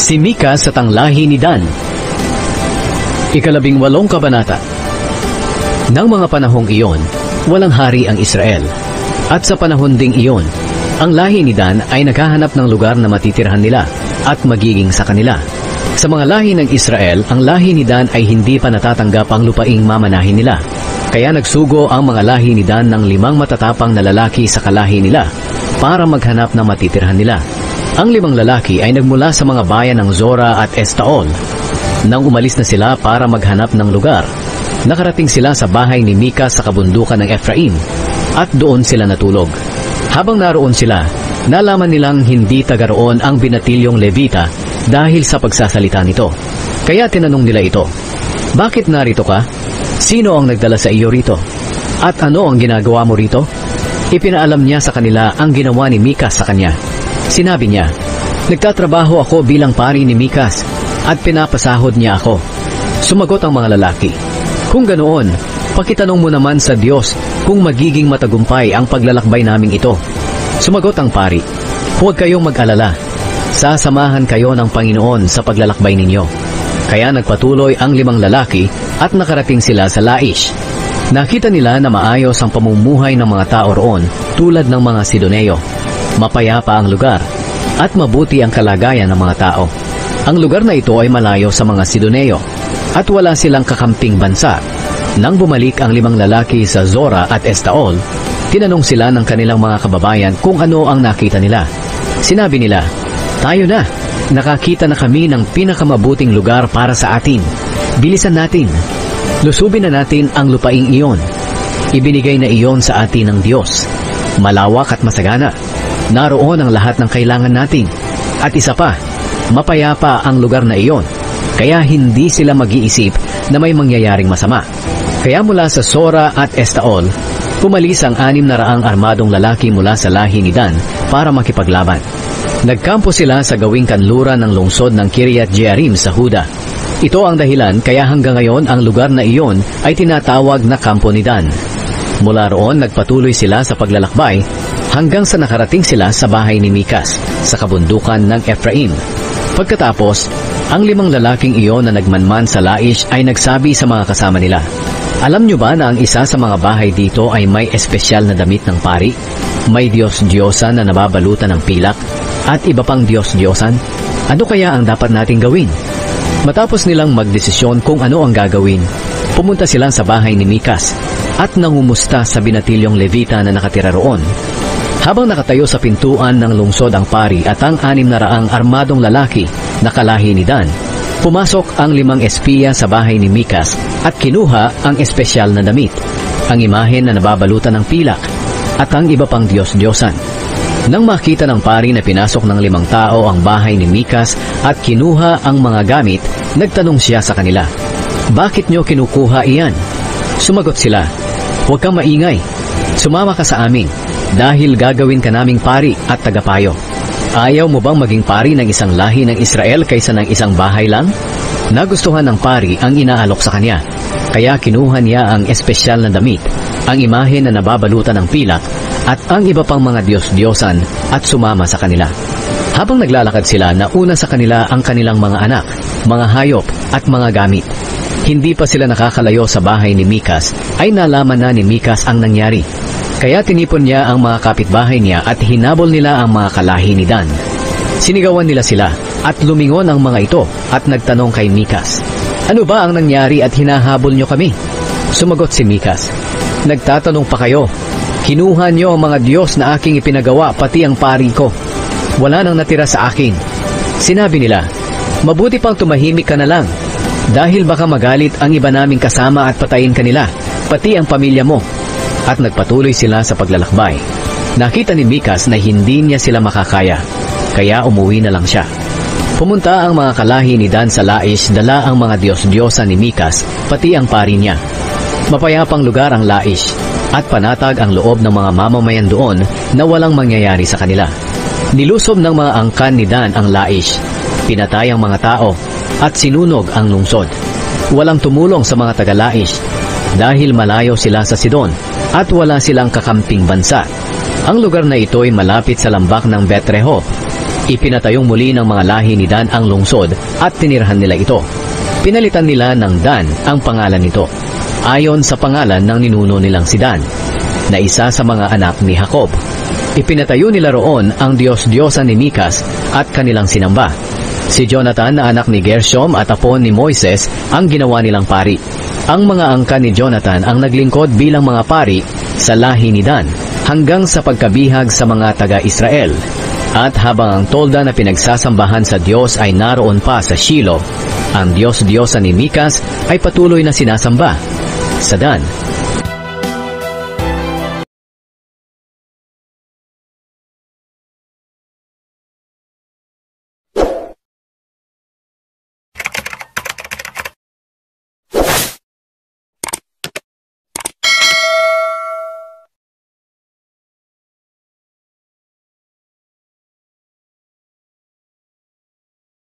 Si Mikas at ang lahi ni Dan. 18 kabanata. Nang mga panahong iyon, walang hari ang Israel. At sa panahon ding iyon, ang lahi ni Dan ay naghahanap ng lugar na matitirhan nila at magiging sa kanila. Sa mga lahi ng Israel, ang lahi ni Dan ay hindi pa natatanggap ang lupaing mamanahin nila. Kaya nagsugo ang mga lahi ni Dan ng 5 matatapang na lalaki sa kalahi nila para maghanap ng matitirhan nila. Ang 5 lalaki ay nagmula sa mga bayan ng Zora at Estaol. Nang umalis na sila para maghanap ng lugar, nakarating sila sa bahay ni Mikas sa kabundukan ng Ephraim at doon sila natulog. Habang naroon sila, nalaman nilang hindi taga roon ang binatilyong Levita dahil sa pagsasalita nito. Kaya tinanong nila ito, "Bakit narito ka? Sino ang nagdala sa iyo rito? At ano ang ginagawa mo rito?" Ipinaalam niya sa kanila ang ginawa ni Mikas sa kanya. Sinabi niya, "Nagtatrabaho ako bilang pari ni Mikas at pinapasahod niya ako." Sumagot ang mga lalaki, "Kung ganoon, pakitanong mo naman sa Diyos kung magiging matagumpay ang paglalakbay naming ito." Sumagot ang pari, "Huwag kayong mag-alala. Sasamahan kayo ng Panginoon sa paglalakbay ninyo." Kaya nagpatuloy ang 5 lalaki at nakarating sila sa Laish. Nakita nila na maayos ang pamumuhay ng mga tao roon tulad ng mga Sidoneo. Mapayapa ang lugar at mabuti ang kalagayan ng mga tao. Ang lugar na ito ay malayo sa mga Sidoneo at wala silang kakamping bansa. Nang bumalik ang 5 lalaki sa Zora at Estaol, tinanong sila ng kanilang mga kababayan kung ano ang nakita nila. Sinabi nila, "Tayo na, nakakita na kami ng pinakamabuting lugar para sa atin. Bilisan natin. Lusubin na natin ang lupaing iyon. Ibinigay na iyon sa atin ng Diyos. Malawak at masagana. Naroon ang lahat ng kailangan natin. At isa pa, mapayapa ang lugar na iyon. Kaya hindi sila mag-iisip na may mangyayaring masama." Kaya mula sa Zora at Estaol, pumalis ang 600 armadong lalaki mula sa lahi ni Dan para makipaglaban. Nagkampo sila sa gawing kanluran ng lungsod ng Kiriath Jearim sa Huda. Ito ang dahilan kaya hanggang ngayon ang lugar na iyon ay tinatawag na Kampo ni Dan. Mula roon nagpatuloy sila sa paglalakbay hanggang sa nakarating sila sa bahay ni Mikas sa kabundukan ng Ephraim. Pagkatapos, ang 5 lalaking iyon na nagmanman sa Laish ay nagsabi sa mga kasama nila, "Alam nyo ba na ang isa sa mga bahay dito ay may espesyal na damit ng pari? May Diyos-Diyosan na nababalutan ng pilak at iba pang Diyos-Diyosan? Ano kaya ang dapat nating gawin?" Matapos nilang magdesisyon kung ano ang gagawin, pumunta sila sa bahay ni Mikas at nangumusta sa binatilyong Levita na nakatira roon. Habang nakatayo sa pintuan ng lungsod ang pari at ang 600 armadong lalaki na kalahi ni Dan, pumasok ang 5 espiya sa bahay ni Mikas at kinuha ang espesyal na damit, ang imahen na nababalutan ng pilak at ang iba pang Diyos-Diyosan. Nang makita ng pari na pinasok ng 5 tao ang bahay ni Mikas at kinuha ang mga gamit, nagtanong siya sa kanila, "Bakit nyo kinukuha iyan?" Sumagot sila, "Huwag kang maingay. Sumama ka sa amin dahil gagawin ka naming pari at tagapayo. Ayaw mo bang maging pari ng isang lahi ng Israel kaysa ng isang bahay lang?" Nagustuhan ng pari ang inaalok sa kanya, kaya kinuha niya ang espesyal na damit, ang imahe na nababalutan ng pilak at ang iba pang mga Diyos-Diyosan at sumama sa kanila. Habang naglalakad sila, nauna sa kanila ang kanilang mga anak, mga hayop at mga gamit. Hindi pa sila nakakalayo sa bahay ni Mikas ay nalaman na ni Mikas ang nangyari. Kaya tinipon niya ang mga kapitbahay niya at hinabol nila ang mga kalahi ni Dan. Sinigawan nila sila at lumingon ang mga ito at nagtanong kay Mikas, "Ano ba ang nangyari at hinahabol nyo kami?" Sumagot si Mikas, "Nagtatanong pa kayo. Kinuha nyo ang mga Diyos na aking ipinagawa pati ang pari ko. Wala nang natira sa akin." Sinabi nila, "Mabuti pang tumahimik ka na lang dahil baka magalit ang iba naming kasama at patayin ka nila, pati ang pamilya mo." At nagpatuloy sila sa paglalakbay. Nakita ni Mikas na hindi niya sila makakaya, kaya umuwi na lang siya. Pumunta ang mga kalahi ni Dan sa Laish, dala ang mga Diyos-Diyosan ni Mikas, pati ang pari niya. Mapayapang lugar ang Laish, at panatag ang loob ng mga mamamayan doon na walang mangyayari sa kanila. Nilusob ng mga angkan ni Dan ang Laish, pinatay ang mga tao, at sinunog ang lungsod. Walang tumulong sa mga taga-Laish, dahil malayo sila sa Sidon, at wala silang kakamping bansa. Ang lugar na ito ay malapit sa lambak ng Bet-Rehob. Ipinatayong muli ng mga lahi ni Dan ang lungsod at tinirahan nila ito. Pinalitan nila ng Dan ang pangalan nito, ayon sa pangalan ng ninuno nilang si Dan, na isa sa mga anak ni Jacob. Ipinatayo nila roon ang Diyos-Diyosan ni Mikas at kanilang sinamba. Si Jonathan na anak ni Gershom at apo ni Moises ang ginawa nilang pari. Ang mga angkan ni Jonathan ang naglingkod bilang mga pari sa lahi ni Dan hanggang sa pagkabihag sa mga taga-Israel. At habang ang tolda na pinagsasambahan sa Diyos ay naroon pa sa Shiloh, ang Diyos-Diyosan ni Mikas ay patuloy na sinasamba. Sa Dan,